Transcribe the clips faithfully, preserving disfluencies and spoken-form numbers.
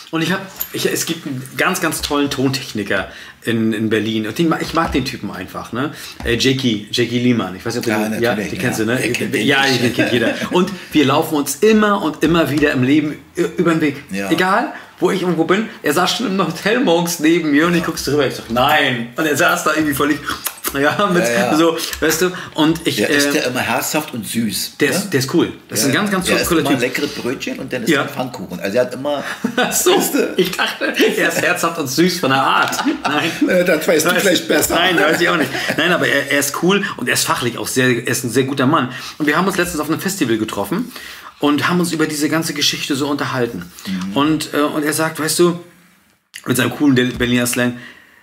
Und ich habe, ich, es gibt einen ganz, ganz tollen Tontechniker in, in Berlin. Und den, ich mag den Typen einfach, ne? Äh, Jakey, Jakey Lehmann. Ich weiß nicht, ob du ja, den, ja, den ja. kennst du, ne? Den ja, den kennt jeder. Und wir laufen uns immer und immer wieder im Leben über den Weg. Ja. Egal, wo ich irgendwo bin. Er saß schon im Hotel morgens neben mir und ich guckst drüber. Ich sag, nein. Und er saß da irgendwie völlig, ja, mit ja, ja. so, weißt du. Und ich, der ist äh, ja immer herzhaft und süß. Der, ne? ist, der ist cool. Das ja, ist ein ganz, ganz der cooler Typ. Er Typ. leckeres Brötchen und dann ist ja. ein Pfannkuchen. Also er hat immer... so, ich dachte, er ist herzhaft und süß von der Art. Nein. Das weißt du vielleicht besser. Nein, das weiß ich auch nicht. Nein, aber er, er ist cool und er ist fachlich auch sehr, er ist ein sehr guter Mann. Und wir haben uns letztens auf einem Festival getroffen und haben uns über diese ganze Geschichte so unterhalten. Mhm. Und, äh, und er sagt, weißt du, mit seinem coolen Berliner Slang,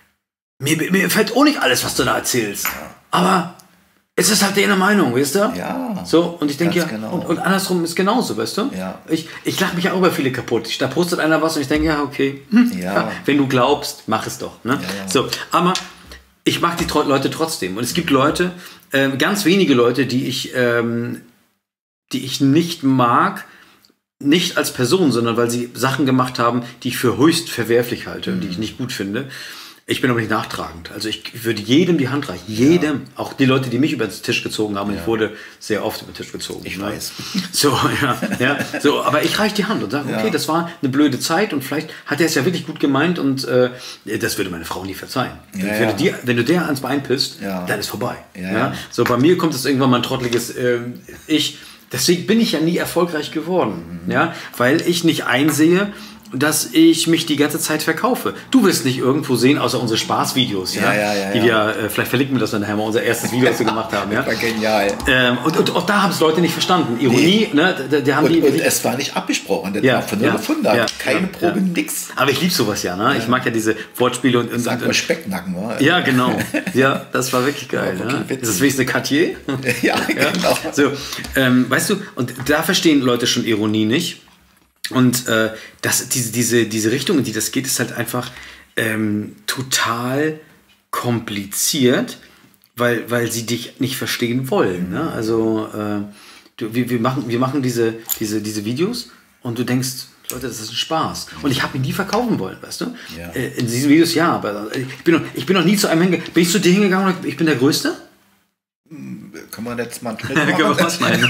mir, mir fällt auch nicht alles, was du da erzählst. Ja. Aber es ist halt deine Meinung, weißt du? Ja. So, und ich denke ja, genau. und, und andersrum ist genauso, weißt du? Ja. Ich, ich lache mich ja auch über viele kaputt. Da postet einer was und ich denke, ja, okay. Hm, ja. Ja, wenn du glaubst, mach es doch. Ne? Ja, ja. So, aber ich mag die Leute trotzdem. Und es gibt Leute, äh, ganz wenige Leute, die ich, ähm, die ich nicht mag, nicht als Person, sondern weil sie Sachen gemacht haben, die ich für höchst verwerflich halte und die ich nicht gut finde. Ich bin aber nicht nachtragend. Also ich würde jedem die Hand reichen. Jedem. Ja. Auch die Leute, die mich über den Tisch gezogen haben. Ja. Und ich wurde sehr oft über den Tisch gezogen. Ich ne? weiß. So, ja, ja. So, aber ich reiche die Hand und sage, okay, ja. das war eine blöde Zeit und vielleicht hat er es ja wirklich gut gemeint und äh, das würde meine Frau nie verzeihen. Ja, wenn, ja. Du dir, wenn du der ans Bein pisst, ja. dann ist vorbei. Ja, ja? ja. So, bei mir kommt es irgendwann mal ein trotteliges äh, Ich. Deswegen bin ich ja nie erfolgreich geworden. Mhm. Ja? Weil ich nicht einsehe, dass ich mich die ganze Zeit verkaufe. Du wirst nicht irgendwo sehen, außer unsere Spaßvideos, ja, ja, ja, ja, die ja. wir, äh, vielleicht verlinken wir das dann nachher mal, unser erstes Video, das wir gemacht haben. Ja? Das war genial. Ähm, und, und auch da haben es Leute nicht verstanden. Ironie, nee. ne, die, die haben und, die, und es war nicht abgesprochen, das ja, war von null ja, auf hundert. ja, Keine ja, Probe, ja. nix. Aber ich liebe sowas ja, ne? Ja. Ich mag ja diese Wortspiele und... und Sag mal und, Specknacken, wa? Ja, genau. Ja, das war wirklich geil. Ja, ne? Ist das wenigstens eine Cartier? Ja, genau. Ja? So, ähm, weißt du, und da verstehen Leute schon Ironie nicht. Und äh, das, diese, diese, diese Richtung, in die das geht, ist halt einfach ähm, total kompliziert, weil, weil sie dich nicht verstehen wollen. Ne? Also äh, du, wir, wir machen, wir machen diese, diese, diese Videos und du denkst, Leute, das ist ein Spaß. Und ich habe ihn nie verkaufen wollen, weißt du? Ja. Äh, in diesen Videos ja, aber ich bin noch, ich bin noch nie zu einem hingegangen. Bin ich zu dir hingegangen und ich bin der Größte? Kann man jetzt mal einen Schnitt machen? Können wir was schneiden?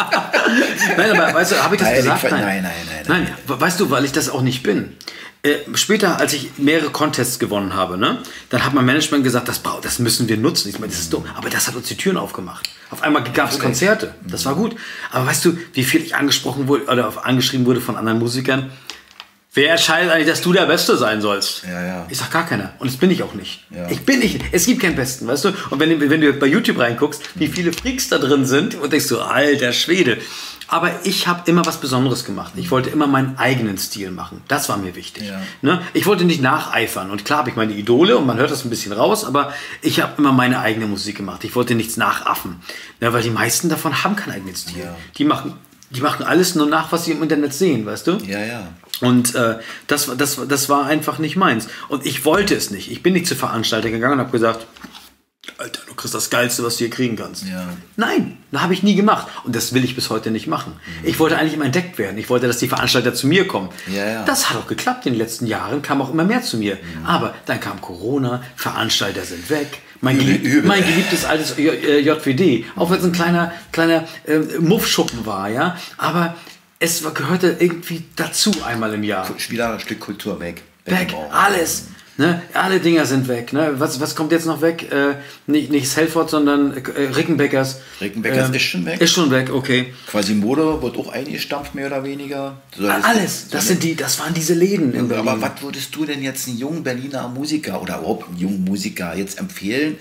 Nein, aber weißt du, habe ich das nein, gesagt? Ich, nein. nein, nein, nein, nein. Nein, weißt du, weil ich das auch nicht bin. Äh, später, als ich mehrere Contests gewonnen habe, ne, dann hat mein Management gesagt, das, das müssen wir nutzen. Ich meine, das ist dumm. Aber das hat uns die Türen aufgemacht. Auf einmal gab es Konzerte. Das war gut. Aber weißt du, wie viel ich angesprochen wurde oder angeschrieben wurde von anderen Musikern? Wer entscheidet eigentlich, dass du der Beste sein sollst? Ja, ja. Ich sag gar keiner. Und das bin ich auch nicht. Ja. Ich bin nicht. Es gibt keinen Besten, weißt du? Und wenn, wenn du bei YouTube reinguckst, wie viele Freaks da drin sind, und denkst du, alter Schwede. Aber ich habe immer was Besonderes gemacht. Ich wollte immer meinen eigenen Stil machen. Das war mir wichtig. Ja. Ne? Ich wollte nicht nacheifern. Und klar habe ich meine Idole und man hört das ein bisschen raus, aber ich habe immer meine eigene Musik gemacht. Ich wollte nichts nachaffen. Ja, weil die meisten davon haben keinen eigenen Stil. Ja. Die machen, die machen alles nur nach, was sie im Internet sehen, weißt du? Ja, ja. Und äh, das, das, das war einfach nicht meins. Und ich wollte es nicht. Ich bin nicht zur Veranstaltung gegangen und habe gesagt, Alter, du kriegst das Geilste, was du hier kriegen kannst. Ja. Nein, das habe ich nie gemacht. Und das will ich bis heute nicht machen. Mhm. Ich wollte eigentlich immer entdeckt werden. Ich wollte, dass die Veranstalter zu mir kommen. Ja, ja. Das hat auch geklappt. In den letzten Jahren kam auch immer mehr zu mir. Mhm. Aber dann kam Corona, Veranstalter sind weg. Mein, übel, gelieb übel. mein geliebtes altes J W D. Auch wenn es ein kleiner, kleiner äh, Muffschuppen war. Ja, aber es gehörte irgendwie dazu einmal im Jahr. Wieder ein Stück Kultur weg. Weg, alles. Ne? Alle Dinger sind weg. Ne? Was, was kommt jetzt noch weg? Äh, nicht, nicht Selford, sondern äh, Rickenbackers. Rickenbackers ähm, ist schon weg. Ist schon weg, okay. Quasimodo wird auch eingestampft, mehr oder weniger. Soll Ah, alles. Das, sind die, das waren diese Läden in Berlin. Aber was würdest du denn jetzt einen jungen Berliner Musiker oder überhaupt einen jungen Musiker jetzt empfehlen,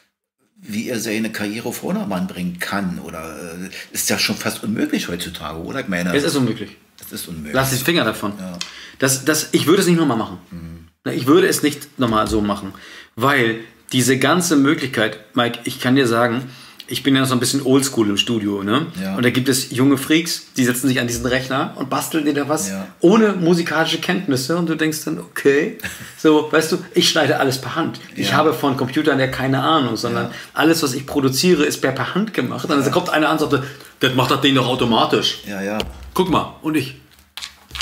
wie er seine Karriere auf Vordermann bringen kann? Oder äh, ist ja schon fast unmöglich heutzutage, oder? Ich meine, es ist unmöglich. Das ist unmöglich. Lass die Finger davon. Ja. Das, das, ich würde es nicht nochmal machen. Mhm. Ich würde es nicht nochmal so machen. Weil diese ganze Möglichkeit, Mike, ich kann dir sagen, ich bin ja noch so ein bisschen oldschool im Studio, ne? Ja. Und da gibt es junge Freaks, die setzen sich an diesen Rechner und basteln dir da was Ja. ohne musikalische Kenntnisse und du denkst dann, okay, so, weißt du, ich schneide alles per Hand. Ich Ja. habe von Computern ja keine Ahnung, sondern Ja. alles, was ich produziere, ist per, per Hand gemacht. Und dann kommt einer an und sagt, das macht das Ding doch automatisch. Ja, ja. Guck mal, und ich,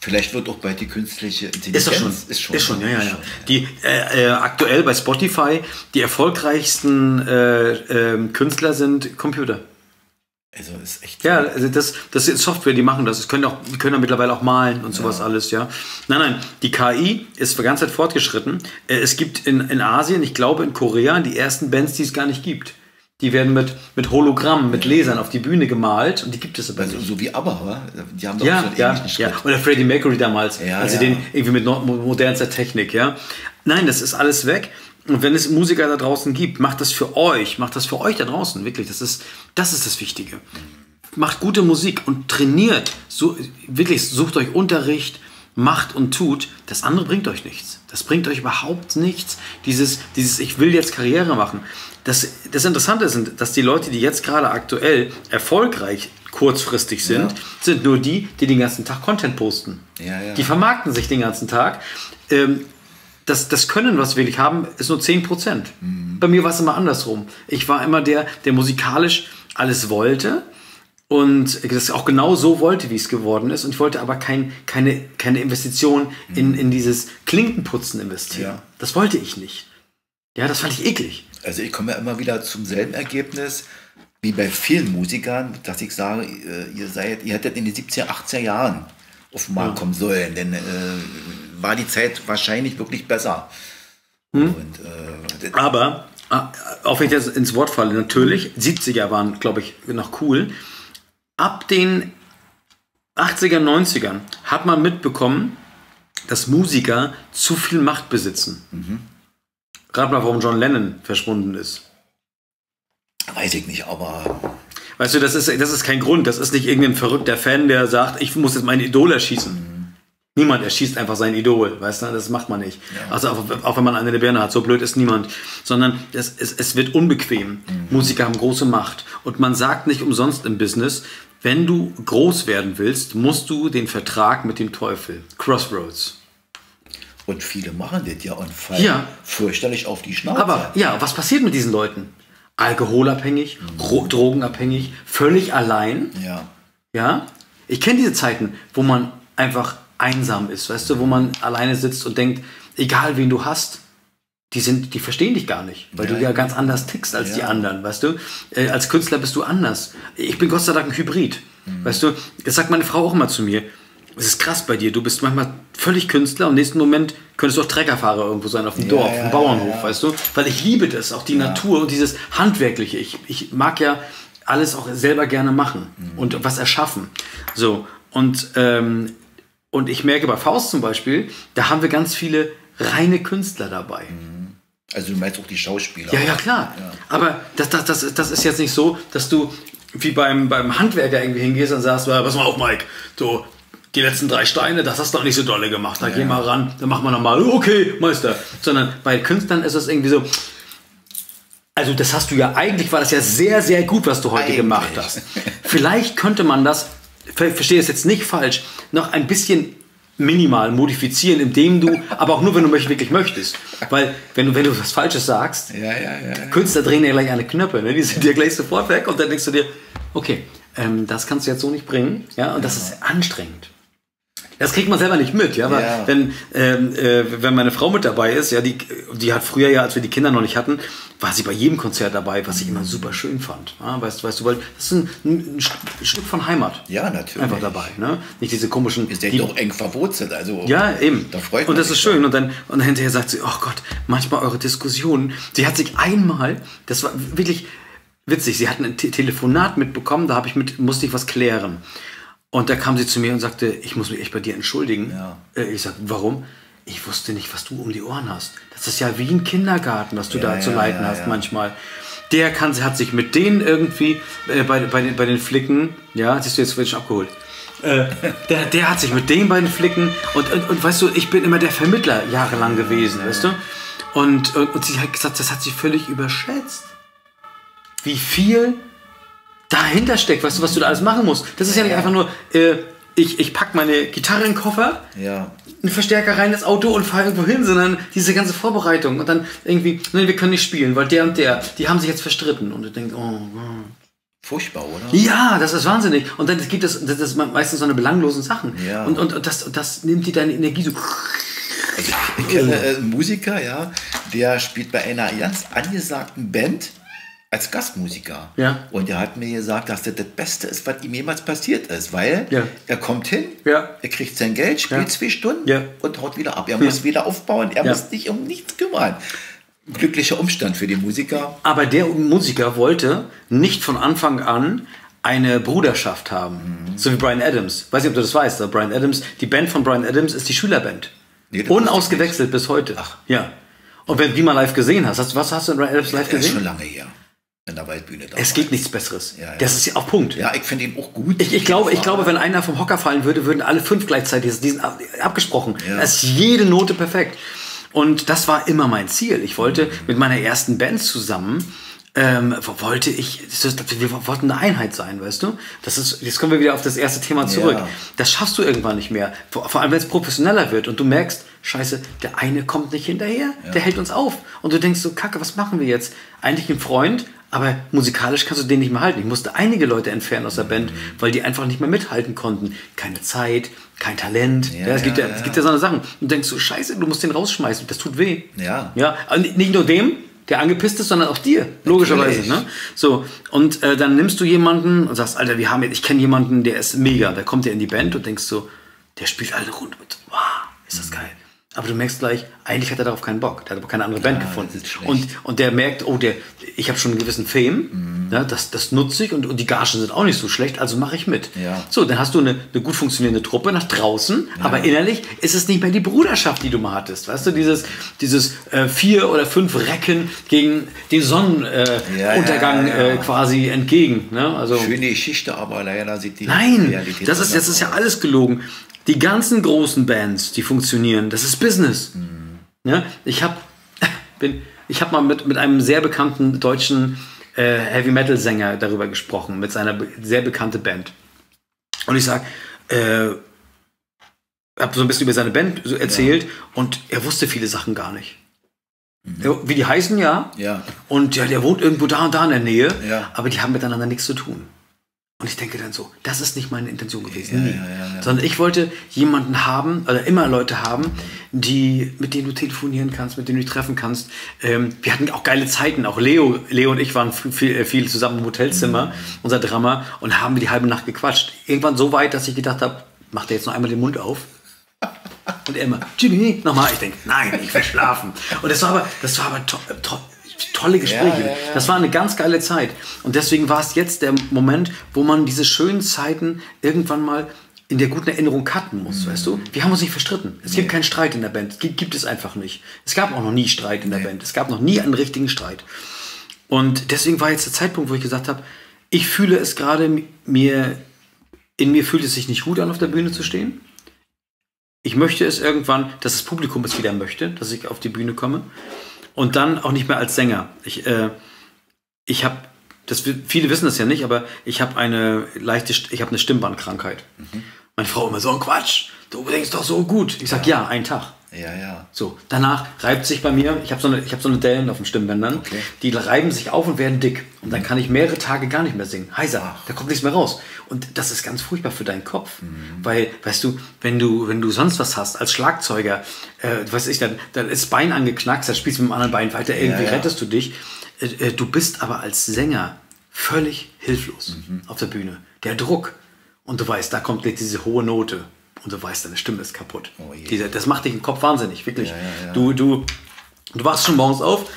Vielleicht wird auch bald die künstliche Intelligenz. Ist doch schon. Ist schon, ist schon ja, ja, ja. Die, äh, äh, aktuell bei Spotify, die erfolgreichsten äh, äh, Künstler sind Computer. Also ist echt. Ja, also das, das ist Software, die machen das. Die können, auch, die können ja mittlerweile auch malen und sowas ja. alles, ja. Nein, nein, die K I ist für ganz Zeit fortgeschritten. Es gibt in, in Asien, ich glaube in Korea, die ersten Bands, die es gar nicht gibt. Die werden mit, mit Hologrammen, mit Lasern auf die Bühne gemalt und die gibt es aber also, nicht. So wie ABBA, wa? Die haben doch ja, so einen ja, ähnlichen Schritt. Ja, oder Freddie Mercury damals, ja, also ja. den irgendwie mit no modernster Technik, ja. Nein, das ist alles weg. Und wenn es Musiker da draußen gibt, macht das für euch, macht das für euch da draußen, wirklich. Das ist das, ist das Wichtige. Macht gute Musik und trainiert. So, wirklich, sucht euch Unterricht, macht und tut. Das andere bringt euch nichts. Das bringt euch überhaupt nichts. Dieses, dieses ich will jetzt Karriere machen. Das, das Interessante ist, dass die Leute, die jetzt gerade aktuell erfolgreich kurzfristig sind, ja. sind nur die, die den ganzen Tag Content posten. Ja, ja. Die vermarkten sich den ganzen Tag. Ähm, das, das Können, was wir wirklich haben, ist nur zehn Prozent. Mhm. Bei mir war es immer andersrum. Ich war immer der, der musikalisch alles wollte und das auch genau so wollte, wie es geworden ist. Und ich wollte aber kein, keine, keine Investition in, in dieses Klinkenputzen investieren. Ja. Das wollte ich nicht. Ja, das fand ich eklig. Also ich komme ja immer wieder zum selben Ergebnis wie bei vielen Musikern, dass ich sage, ihr seid, ihr hättet in den siebziger, achtziger Jahren auf den Markt ja. kommen sollen, denn äh, war die Zeit wahrscheinlich wirklich besser. Hm. Und, äh, aber, auch wenn ich jetzt ins Wort falle, natürlich, siebziger waren, glaube ich, noch cool. Ab den achtziger, neunzigern hat man mitbekommen, dass Musiker zu viel Macht besitzen. Mhm. Rat mal, warum John Lennon verschwunden ist. Weiß ich nicht, aber... Weißt du, das ist, das ist kein Grund. Das ist nicht irgendein verrückter Fan, der sagt, ich muss jetzt mein Idol erschießen. Mhm. Niemand erschießt einfach sein Idol, weißt du? Das macht man nicht. Ja. Also auch, auch wenn man eine Birne hat, so blöd ist niemand. Sondern es, es, es wird unbequem. Mhm. Musiker haben große Macht. Und man sagt nicht umsonst im Business, wenn du groß werden willst, musst du den Vertrag mit dem Teufel. Crossroads. Und viele machen das ja und fallen ja. fürchterlich auf die Schnauze. Aber ja, was passiert mit diesen Leuten? Alkoholabhängig, mhm. drogenabhängig, völlig allein. Ja. Ja. Ich kenne diese Zeiten, wo man einfach einsam ist, weißt du, wo man alleine sitzt und denkt, egal wen du hast, die sind, die verstehen dich gar nicht, weil ja, du ja ganz anders tickst als ja. die anderen, weißt du. Äh, als Künstler bist du anders. Ich bin Gott sei Dank ein Hybrid, mhm. weißt du. Das sagt meine Frau auch immer zu mir. Es ist krass bei dir, du bist manchmal völlig Künstler und im nächsten Moment könntest du auch Treckerfahrer irgendwo sein, auf dem ja, Dorf, ja, auf dem Bauernhof, ja. weißt du? Weil ich liebe das, auch die ja. Natur und dieses Handwerkliche. Ich, ich mag ja alles auch selber gerne machen mhm. und was erschaffen. So, und, ähm, und ich merke bei Faust zum Beispiel, da haben wir ganz viele reine Künstler dabei. Mhm. Also du meinst auch die Schauspieler? Ja, ja, klar. Ja. Aber das, das, das, das ist jetzt nicht so, dass du wie beim, beim Handwerker irgendwie hingehst und sagst, pass mal auf, Mike, so, die letzten drei Steine, das hast du noch nicht so dolle gemacht. Da ja. geh mal ran, dann machen wir nochmal, okay, Meister. Sondern bei Künstlern ist es irgendwie so, also das hast du ja, eigentlich war das ja sehr, sehr gut, was du heute eigentlich gemacht hast. Vielleicht könnte man das, verstehe es jetzt nicht falsch, noch ein bisschen minimal modifizieren, indem du, aber auch nur, wenn du wirklich möchtest. Weil, wenn du, wenn du was Falsches sagst, ja, ja, ja, ja. Künstler drehen ja gleich eine Knöpfe, ne? Die sind dir gleich sofort weg und dann denkst du dir, okay, ähm, das kannst du jetzt so nicht bringen, ja, und das ist anstrengend. Das kriegt man selber nicht mit, ja, aber ja. wenn, ähm, äh, wenn meine Frau mit dabei ist, ja, die, die hat früher ja, als wir die Kinder noch nicht hatten, war sie bei jedem Konzert dabei, was ich immer super schön fand. Ja, weißt, weißt du, weil das ist ein, ein, ein Stück von Heimat. Ja, natürlich. Einfach dabei, ne? Nicht diese komischen... Ist der doch eng verwurzelt, also... Ja, eben. Da freut man und das sich ist schön. Und dann, und dann hinterher sagt sie, oh Gott, manchmal eure Diskussionen. Sie hat sich einmal, das war wirklich witzig, sie hat ein Te Telefonat mitbekommen, da hab ich mit, musste ich was klären. Und da kam sie zu mir und sagte, ich muss mich echt bei dir entschuldigen. Ja. Ich sag, warum? Ich wusste nicht, was du um die Ohren hast. Das ist ja wie ein Kindergarten, was du ja, da zu ja, leiten ja, hast ja. manchmal. Der kann, hat sich mit denen irgendwie äh, bei, bei, den, bei den Flicken, ja, siehst du, jetzt wird schon abgeholt. Äh, der, der hat sich mit den beiden Flicken und, und, und weißt du, ich bin immer der Vermittler jahrelang gewesen, ja. weißt du? Und, und, und sie hat gesagt, das hat sie völlig überschätzt. Wie viel dahinter steckt, weißt du, was du da alles machen musst. Das ist ja nicht einfach nur, äh, ich, ich packe meine Gitarre in den Koffer, ja. einen Verstärker rein ins Auto und fahre irgendwo hin, sondern diese ganze Vorbereitung und dann irgendwie, nein, wir können nicht spielen, weil der und der, die haben sich jetzt verstritten und du denkst, oh, oh. Furchtbar, oder? Ja, das ist wahnsinnig. Und dann gibt es, das ist meistens so eine belanglosen Sachen. Ja. Und, und, und das, das nimmt dir deine Energie so. Also ich kenne einen Musiker, ja, der spielt bei einer ganz angesagten Band als Gastmusiker. Ja. Und er hat mir gesagt, dass das das Beste ist, was ihm jemals passiert ist, weil Ja. er kommt hin, Ja. er kriegt sein Geld, spielt Ja. zwei Stunden Ja. und haut wieder ab. Er muss wieder aufbauen, er Ja. muss sich um nichts kümmern. Glücklicher Umstand für den Musiker. Aber der Musiker wollte nicht von Anfang an eine Bruderschaft haben. Mhm. So wie Bryan Adams. Weiß nicht, ob du das weißt. Aber Bryan Adams, die Band von Bryan Adams ist die Schülerband. Nee, das Unausgewechselt bis heute. Ach. Ja. Und wenn du die mal live gesehen hast, hast was hast du in Bryan Adams live Das ist gesehen? schon lange her. In der Waldbühne damals. Es geht nichts Besseres. Ja, ja. Das ist ja auch Punkt. Ja, ich finde ihn auch gut. Ich, ich, glaube, ich glaube, wenn einer vom Hocker fallen würde, würden alle fünf gleichzeitig, die sind ab- abgesprochen. Ja. Da ist jede Note perfekt. Und das war immer mein Ziel. Ich wollte mit meiner ersten Band zusammen, ähm, wollte ich, wir wollten eine Einheit sein, weißt du? Das ist, jetzt kommen wir wieder auf das erste Thema zurück. Ja. Das schaffst du irgendwann nicht mehr. Vor, vor allem, wenn es professioneller wird und du merkst, scheiße, der eine kommt nicht hinterher, Ja. der hält uns auf. Und du denkst so, Kacke, was machen wir jetzt? Eigentlich ein Freund, aber musikalisch kannst du den nicht mehr halten. Ich musste einige Leute entfernen aus der Band, weil die einfach nicht mehr mithalten konnten. Keine Zeit, kein Talent. Ja, Ja, es, gibt ja, ja, es ja. gibt ja so eine Sachen. Und du denkst so, scheiße, du musst den rausschmeißen. Das tut weh. Ja. Ja, und nicht nur dem, der angepisst ist, sondern auch dir, logischerweise. Natürlich. Ne? So, und äh, dann nimmst du jemanden und sagst, Alter, wir haben jetzt, ich kenne jemanden, der ist mega. Da kommt der in die Band und denkst so, der spielt alle rund. Und, wow, ist das geil. Aber du merkst gleich, eigentlich hat er darauf keinen Bock. Der hat aber keine andere Band Ja, gefunden. das ist schlecht. Und, und der merkt, oh, der, ich habe schon einen gewissen Fame, Mhm. ne, das, das nutze ich und, und die Gagen sind auch nicht so schlecht, also mache ich mit. Ja. So, dann hast du eine, eine gut funktionierende Truppe nach draußen, aber innerlich ist es nicht mehr die Bruderschaft, die du mal hattest. Weißt du, dieses, dieses äh, vier oder fünf Recken gegen den Sonnenuntergang äh, Ja, Untergang, ja, ja. äh, quasi entgegen. Ne? Also, Schöne Geschichte, aber leider sieht die nein, Realität das ist, das anders ist ja aus. alles gelogen. Die ganzen großen Bands, die funktionieren, das ist Business. Ja, ich habe ich hab mal mit, mit einem sehr bekannten deutschen äh, Heavy-Metal-Sänger darüber gesprochen, mit seiner be sehr bekannten Band. Und ich sag, äh, habe so ein bisschen über seine Band so erzählt und er wusste viele Sachen gar nicht. Ja, wie die heißen, ja. Ja. Und ja, der wohnt irgendwo da und da in der Nähe, Ja. aber die haben miteinander nichts zu tun. Und ich denke dann so, das ist nicht meine Intention gewesen. Ja, nie. ja, ja, ja. Sondern ich wollte jemanden haben, oder immer Leute haben, die, mit denen du telefonieren kannst, mit denen du dich treffen kannst. Ähm, wir hatten auch geile Zeiten. Auch Leo, Leo und ich waren viel, viel zusammen im Hotelzimmer, unser Drama, und haben die halbe Nacht gequatscht. Irgendwann so weit, dass ich gedacht habe, macht er jetzt noch einmal den Mund auf? Und er immer, Jimmy, nochmal. Ich denke, nein, ich will schlafen. Und das war aber, das war aber to to tolle Gespräche. Ja, ja, ja. Das war eine ganz geile Zeit. Und deswegen war es jetzt der Moment, wo man diese schönen Zeiten irgendwann mal in der guten Erinnerung cutten muss, Mhm. weißt du? Wir haben uns nicht verstritten. Es gibt keinen Streit in der Band. Gibt, gibt es einfach nicht. Es gab auch noch nie Streit in der Nee. Band. Es gab noch nie einen richtigen Streit. Und deswegen war jetzt der Zeitpunkt, wo ich gesagt habe, ich fühle es gerade, mir, in mir fühlt es sich nicht gut an, auf der Bühne zu stehen. Ich möchte es irgendwann, dass das Publikum es wieder möchte, dass ich auf die Bühne komme. Und dann auch nicht mehr als Sänger. Ich, äh, ich habe, das, viele wissen das ja nicht, aber ich habe eine leichte, ich habe eine Stimmbandkrankheit. Mhm. Meine Frau immer so ein Quatsch, du singst doch so gut. Ich sag ja, ja einen Tag. Ja, ja. So, danach reibt sich bei mir, ich habe so eine, ich habe so eine Dellen auf den Stimmbändern, Okay. die reiben sich auf und werden dick. Und dann kann ich mehrere Tage gar nicht mehr singen. Heiser, da kommt nichts mehr raus. Und das ist ganz furchtbar für deinen Kopf. Mhm. Weil, weißt du, wenn du, wenn du sonst was hast, als Schlagzeuger, äh, weiß ich, dann, dann ist das Bein angeknackst, dann spielst du mit dem anderen Bein weiter, irgendwie Ja, ja. rettest du dich. Äh, äh, du bist aber als Sänger völlig hilflos Mhm. auf der Bühne. Der Druck. Und du weißt, da kommt jetzt diese hohe Note. Und du weißt, deine Stimme ist kaputt. Oh je. Diese, das macht dich im Kopf wahnsinnig, wirklich. Ja, ja, ja. Du, du, du wachst schon morgens auf.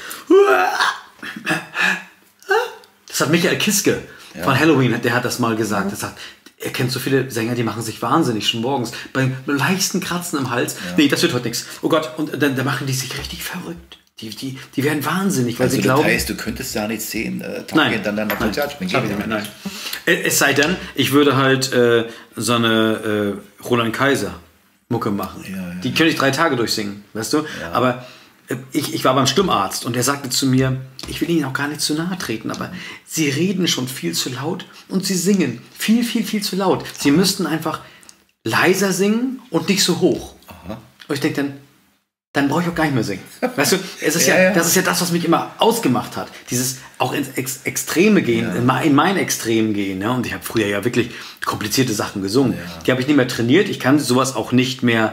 Das hat Michael Kiske von Halloween, der hat das mal gesagt. Er sagt, er kennt so viele Sänger, die machen sich wahnsinnig schon morgens. Beim leichten Kratzen im Hals. Nee, das wird heute nichts. Oh Gott, und dann, dann machen die sich richtig verrückt. Die, die, die werden wahnsinnig, weil Also sie das glauben... heißt, du könntest ja nicht zehn äh, Tage Nein, hintereinander nein, Konzert spielen. Sag ich nicht, nein. Es sei denn, ich würde halt äh, so eine äh, Roland Kaiser Mucke machen. Ja, ja, die könnte ich drei Tage durchsingen, weißt du? Aber äh, ich, ich war beim Stimmarzt und der sagte zu mir, ich will Ihnen auch gar nicht zu nahe treten, aber Sie reden schon viel zu laut und Sie singen viel, viel, viel zu laut. Sie müssten einfach leiser singen und nicht so hoch. Aha. Und ich denke dann, dann brauche ich auch gar nicht mehr singen. Weißt du, es ist ja, Ja, ja. das ist ja das, was mich immer ausgemacht hat. Dieses auch ins Ex Extreme gehen, Ja. in, mein, in mein Extrem gehen. Ne? Und ich habe früher ja wirklich komplizierte Sachen gesungen. Ja. Die habe ich nicht mehr trainiert. Ich kann sowas auch nicht mehr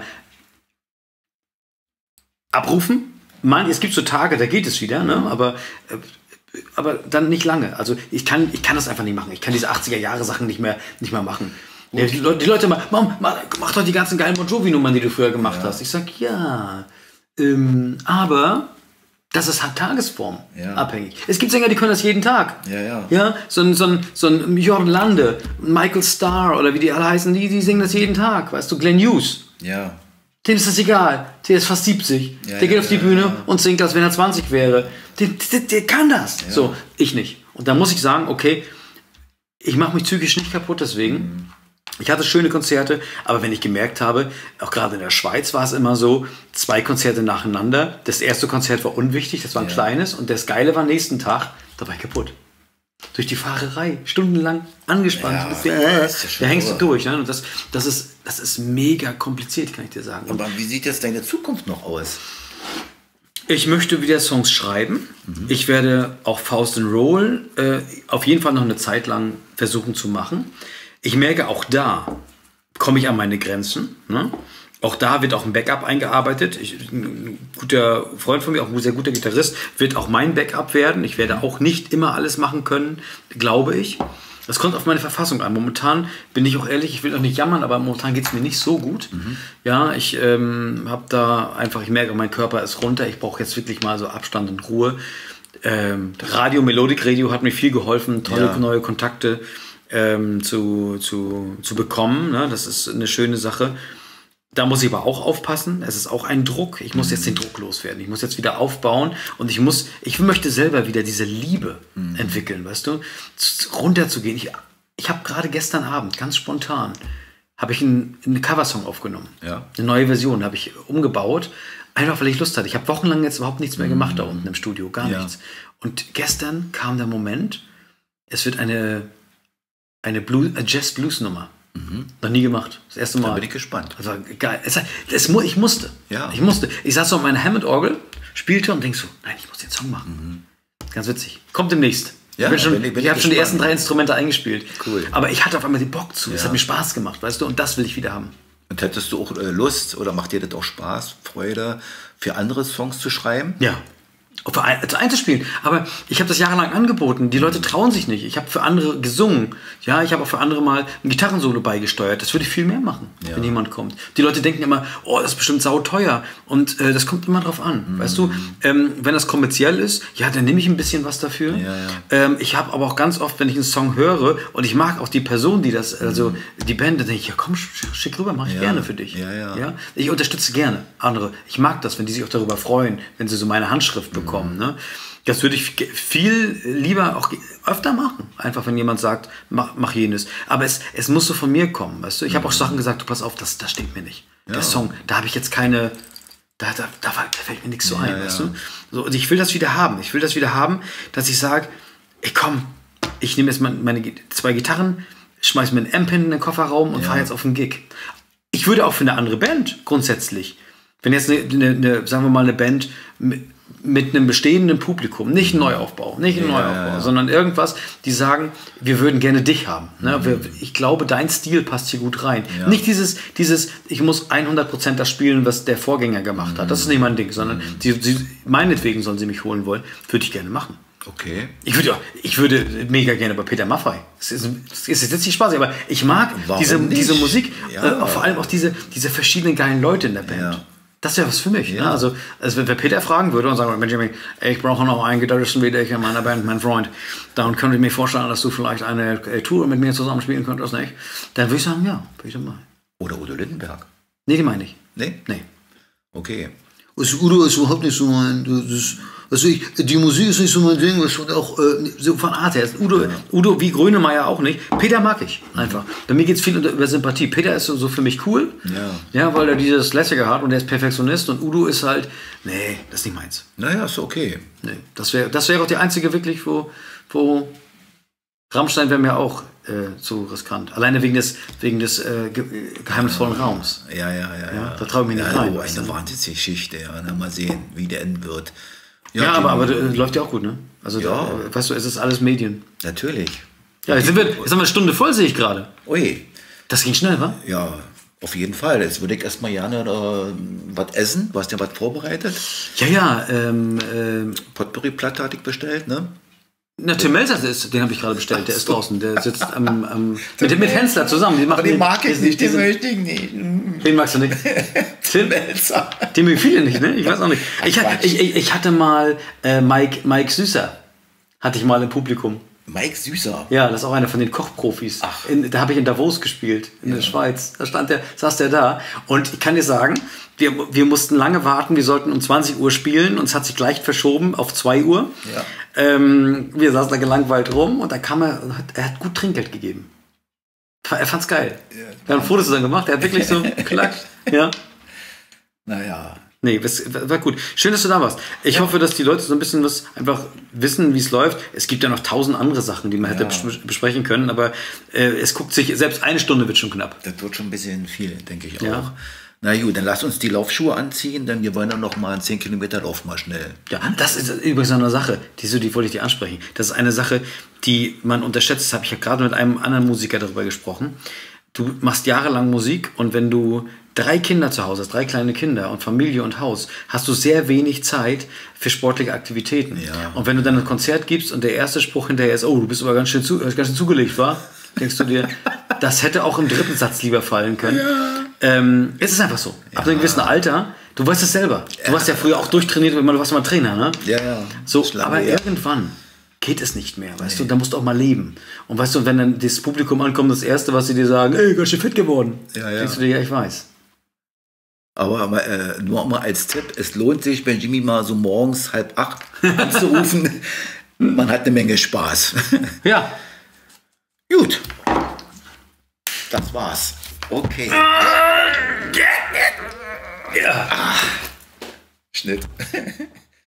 abrufen. Man, es gibt so Tage, da geht es wieder, ne? aber, äh, aber dann nicht lange. Also ich kann, ich kann das einfach nicht machen. Ich kann diese achtziger-Jahre-Sachen nicht mehr, nicht mehr machen. Ja, die, Leute, die Leute immer, mach, mach, mach doch die ganzen geilen Bon Jovi-Nummern, die du früher gemacht Ja. hast. Ich sag, ja, ähm, aber das ist halt Tagesform Ja. abhängig. Es gibt Sänger, die können das jeden Tag. Ja, ja. Ja, so ein, so ein, so ein Jordan Lande, Michael Starr oder wie die alle heißen, die, die singen das jeden Tag. Weißt du, Glenn Hughes. Ja. Dem ist das egal. Der ist fast siebzig. Ja, der geht ja, auf die ja, Bühne ja. und singt, als wenn er zwanzig wäre. Der, der, der kann das. So, ich nicht. Und da muss ich sagen, okay, ich mache mich psychisch nicht kaputt deswegen. Mhm. Ich hatte schöne Konzerte, aber wenn ich gemerkt habe, auch gerade in der Schweiz war es immer so, zwei Konzerte nacheinander. Das erste Konzert war unwichtig, das war ein Ja. kleines. Und das Geile war nächsten Tag, da war ich kaputt. Durch die Fahrerei, stundenlang angespannt. Ja, Bist du, äh, das ist ja schon da hängst du irre. durch. Ne? Und das, das, ist, das ist mega kompliziert, kann ich dir sagen. Und Aber wie sieht jetzt deine Zukunft noch aus? ich möchte wieder Songs schreiben. Ich werde auch Faust and Roll äh, auf jeden Fall noch eine Zeit lang versuchen zu machen. Ich merke, auch da komme ich an meine Grenzen. Ne? Auch da wird auch ein Backup eingearbeitet. Ich, ein guter Freund von mir, auch ein sehr guter Gitarrist, wird auch mein Backup werden. Ich werde auch nicht immer alles machen können, glaube ich. Das kommt auf meine Verfassung an. Momentan bin ich auch ehrlich, ich will auch nicht jammern, aber momentan geht es mir nicht so gut. Mhm. Ja, ich ähm, habe da einfach, ich merke, mein Körper ist runter. Ich brauche jetzt wirklich mal so Abstand und Ruhe. Ähm, Radio, Melodic Radio hat mir viel geholfen, tolle Ja. neue Kontakte ähm, zu, zu, zu bekommen. Ne? Das ist eine schöne Sache. Da muss ich aber auch aufpassen. Es ist auch ein Druck. Ich muss jetzt den Druck loswerden. Ich muss jetzt wieder aufbauen und ich muss, ich möchte selber wieder diese Liebe entwickeln, weißt du, Z- runterzugehen. Ich, ich habe gerade gestern Abend, ganz spontan, habe ich einen, einen Coversong aufgenommen. Ja. Eine neue Version habe ich umgebaut, einfach weil ich Lust hatte. Ich habe wochenlang jetzt überhaupt nichts mehr gemacht da unten im Studio, gar Ja. nichts. Und gestern kam der Moment, es wird eine, eine Blue, eine Jazz-Blues-Nummer. Noch nie gemacht. Das erste Mal. Da bin ich gespannt. Also geil. Es, es, mu- ich musste. Ja. Ich musste. Ich saß so auf meiner Hammond-Orgel, spielte und denk so, nein, ich muss den Song machen. Ganz witzig. Kommt demnächst. Ja, ich bin schon, bin ich- bin ich ich habe schon die gespannt. ersten drei Instrumente eingespielt. Cool. Aber ich hatte auf einmal den Bock zu. Es Ja. hat mir Spaß gemacht, weißt du? Und das will ich wieder haben. Und hättest du auch äh, Lust oder macht dir das auch Spaß, Freude, für andere Songs zu schreiben? Ja. Auch für ein, also einzuspielen. Aber ich habe das jahrelang angeboten. Die Leute trauen sich nicht. Ich habe für andere gesungen. Ja, ich habe auch für andere mal ein Gitarrensolo beigesteuert. Das würde ich viel mehr machen, Ja. wenn jemand kommt. Die Leute denken immer, oh, das ist bestimmt sauteuer. Und äh, das kommt immer drauf an. Mhm. Weißt du, ähm, wenn das kommerziell ist, ja, dann nehme ich ein bisschen was dafür. Ja, ja. Ähm, ich habe aber auch ganz oft, wenn ich einen Song höre und ich mag auch die Person, die das, also die Band, dann denke ich, ja komm, sch- schick rüber, mache ich Ja. gerne für dich. Ja, ja. Ich unterstütze gerne andere. Ich mag das, wenn die sich auch darüber freuen, wenn sie so meine Handschrift bekommen. Ne? Das würde ich ge- viel lieber auch ge- öfter machen. Einfach, wenn jemand sagt, mach, mach jenes. Aber es, es muss so von mir kommen. Weißt du? Ich habe auch Sachen gesagt, du pass auf, das, das stimmt mir nicht. Der Song, da habe ich jetzt keine, da, da, da, war- da fällt mir nichts so ein. Ja, Weißt ja. du? So, und ich will das wieder haben. Ich will das wieder haben, dass ich sage, ey komm, ich nehme jetzt meine, meine Gi- zwei Gitarren, schmeiß mir einen Amp in den Kofferraum und Ja. fahre jetzt auf einen Gig. Ich würde auch für eine andere Band grundsätzlich, wenn jetzt eine, eine, eine sagen wir mal, eine Band mit, mit einem bestehenden Publikum, nicht ein Neuaufbau, nicht ein Ja, Neuaufbau, ja, ja. sondern irgendwas, die sagen, wir würden gerne dich haben. Ne? Wir, ich glaube, dein Stil passt hier gut rein. Ja. Nicht dieses, dieses, ich muss hundert Prozent das spielen, was der Vorgänger gemacht hat. Das ist nicht mein Ding, sondern sie, sie, meinetwegen sollen sie mich holen wollen, würde ich gerne machen. Okay. Ich würde, ich würde mega gerne bei Peter Maffay. Es ist, es ist jetzt nicht spaßig, aber ich mag Warum diese, nicht? diese Musik, Ja. äh, vor allem auch diese, diese verschiedenen geilen Leute in der Band. Ja. Das wäre was für mich. Ja. Ne? Also, also, wenn wer Peter fragen würde und sagen, Benjamin, ey, ich brauche noch einen Gitarristen wie dich in meiner Band, mein Freund, dann könnte ich mir vorstellen, dass du vielleicht eine äh, Tour mit mir zusammen spielen könntest, nicht? Dann würde ich sagen, ja, Peter Maffay. Oder Udo Lindenberg. Nee, die meine ich. Nee? Nee. Okay. Also Udo ist überhaupt nicht so mein, das ist, also ich, die Musik ist nicht so mein Ding, was Und auch äh, so von Art her. Udo, Udo wie Grönemeyer auch nicht. Peter mag ich einfach. Bei mir geht es viel unter, über Sympathie. Peter ist so, so für mich cool. Ja. Ja, weil er dieses Lässige hat und er ist Perfektionist. Und Udo ist halt, nee, das ist nicht meins. Naja, ist okay. Nee, das wäre das wär auch die einzige wirklich, wo, wo Rammstein wäre mir auch äh, zu riskant. Alleine wegen des, wegen des äh, ge geheimnisvollen Raums. Ja, ja, ja. ja. Da traue ich mich nicht ja, rein. Oh, weißt eine du? Wahnsinnsgeschichte, ja. Na, mal sehen, wie der enden wird. Ja, aber, die- aber äh, läuft ja auch gut, ne? Also, Ja. da, äh, weißt du, es ist alles Medien. Natürlich. Ja, jetzt, sind wir, jetzt haben wir eine Stunde voll, sehe ich gerade. Ui, Das ging schnell, wa? ja, auf jeden Fall. Jetzt würde ich erstmal gerne äh, was essen. Du hast ja was vorbereitet. Ja, ja, ähm, ähm, Potpourri-Platte hatte ich bestellt, ne? na, Tim Melzer, ist, den habe ich gerade bestellt, der ist draußen, der sitzt am, am mit, mit Hensler zusammen. Die machen Aber den mag ich diesen- nicht, den diesen- möchte ich nicht. Den magst du nicht? Tim Melzer. Den mögen viele nicht, ne? Ich weiß auch nicht. Ich, ha- ich, ich, ich hatte mal äh, Mike, Mike Süßer, hatte ich mal im Publikum. Mike Süßer. Ja, das ist auch einer von den Kochprofis. In, da habe ich in Davos gespielt, in der Schweiz. Da stand der, saß der da. Und ich kann dir sagen, wir, wir mussten lange warten. Wir sollten um zwanzig Uhr spielen und es hat sich gleich verschoben auf zwei Uhr. Ja. Ähm, wir saßen da gelangweilt rum und da kam er und hat, er hat gut Trinkgeld gegeben. Er fand's geil. Wir haben Fotos dann gemacht. Er hat wirklich so geklatscht. Ja. Naja. Nee, das war gut. Schön, dass du da warst. Ich hoffe, dass die Leute so ein bisschen was einfach wissen, wie es läuft. Es gibt ja noch tausend andere Sachen, die man hätte Ja. bes besprechen können, aber äh, es guckt sich, selbst eine Stunde wird schon knapp. Das wird schon ein bisschen viel, denke ich auch. Ja. Na gut, dann lass uns die Laufschuhe anziehen, denn wir wollen dann noch mal einen zehn Kilometer Lauf mal schnell. Ja, das ist übrigens eine Sache, die, so, die wollte ich dir ansprechen. Das ist eine Sache, die man unterschätzt. Das habe ich ja gerade mit einem anderen Musiker darüber gesprochen. Du machst jahrelang Musik und wenn du drei Kinder zu Hause hast, drei kleine Kinder und Familie und Haus, hast du sehr wenig Zeit für sportliche Aktivitäten. Ja. Und wenn du dann ein Konzert gibst und der erste Spruch hinterher ist, oh, du bist aber ganz schön, zu, ganz schön zugelegt, wa? Denkst du dir, das hätte auch im dritten Satz lieber fallen können. Ja. Ähm, es ist einfach so. Ab einem gewissen Alter, du weißt es selber. Du warst ja früher auch durchtrainiert, du warst mal Trainer, ne? Ja, ja. So, Das ist lange aber her. irgendwann geht es nicht mehr, weißt du? Da musst du auch mal leben. Und weißt du, wenn dann das Publikum ankommt, das Erste, was sie dir sagen, ey, ganz schön fit geworden. Ja, ja. Denkst du dir, ja, ich weiß. Aber, aber äh, nur mal als Tipp, es lohnt sich, bei Jimmy mal so morgens halb acht anzurufen. Man hat eine Menge Spaß. Ja. Gut. Das war's. Okay. Ja. Schnitt.